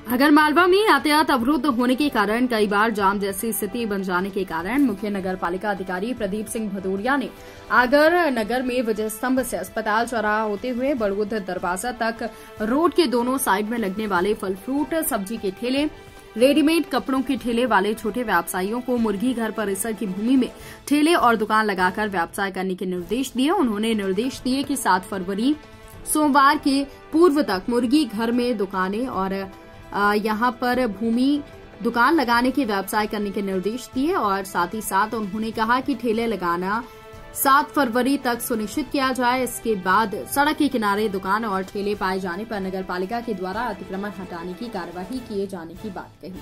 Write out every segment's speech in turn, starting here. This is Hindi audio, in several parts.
आगरमालवा में यातायात अवरुद्ध होने के कारण कई बार जाम जैसी स्थिति बन जाने के कारण मुख्य नगर पालिका अधिकारी प्रदीप सिंह भदौरिया ने आगर नगर में विजय स्तंभ से अस्पताल चौराहा होते हुए बड़बुद्ध दरवाजा तक रोड के दोनों साइड में लगने वाले फल फ्रूट सब्जी के ठेले, रेडीमेड कपड़ों के ठेले वाले छोटे व्यवसायियों को मुर्गी घर परिसर की भूमि में ठेले और दुकान लगाकर व्यवसाय करने के निर्देश दिए। उन्होंने निर्देश दिए कि 7 फरवरी सोमवार के पूर्व तक मुर्गी घर में दुकानें और यहां पर भूमि दुकान लगाने के व्यवसाय करने के निर्देश दिए और साथ ही साथ उन्होंने कहा कि ठेले लगाना 7 फरवरी तक सुनिश्चित किया जाए। इसके बाद सड़क के किनारे दुकान और ठेले पाए जाने पर नगर पालिका के द्वारा अतिक्रमण हटाने की कार्यवाही किए जाने की बात कही।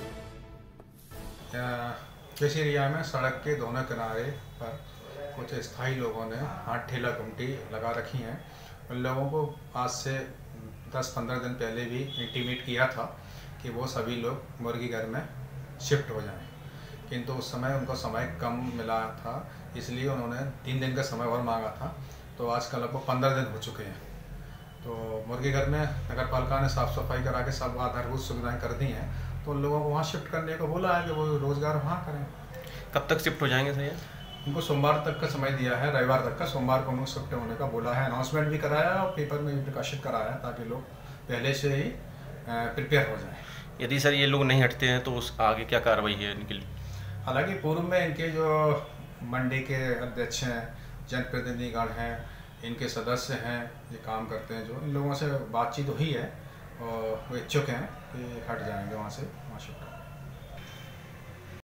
किस एरिया में सड़क के दोनों किनारे पर कुछ स्थायी लोगों ने हाथ ठेला गुमटी लगा रखी हैं। उन लोगों को आज से 10-15 दिन पहले भी इंटीमेट किया था कि वो सभी लोग मुर्गी घर में शिफ्ट हो जाएं, किंतु उस समय उनको समय कम मिला था, इसलिए उन्होंने 3 दिन का समय और मांगा था। तो आज कल लगभग 15 दिन हो चुके हैं। तो मुर्गी घर में नगर पालिका ने साफ़ सफाई करा के सब आधारभूत सुविधाएं कर दी हैं, तो उन लोगों को वहाँ शिफ्ट करने को बोला है कि वो रोज़गार वहाँ करें। कब तक शिफ्ट हो जाएंगे सर? उनको सोमवार तक का समय दिया है, रविवार तक का। सोमवार को उनको शिफ्ट होने का बोला है, अनाउंसमेंट भी कराया और पेपर में भी प्रकाशित कराया है ताकि लोग पहले से ही प्रिपेयर हो जाएं। यदि सर ये लोग नहीं हटते हैं तो उस आगे क्या कार्रवाई है इनके लिए? हालांकि पूर्व में इनके जो मंडी के अध्यक्ष हैं, जनप्रतिनिधिगण हैं, इनके सदस्य हैं, ये काम करते हैं, जो इन लोगों से बातचीत हुई है और वो इच्छुक हैं कि हट जाएंगे वहाँ से, वहाँ शिफ्ट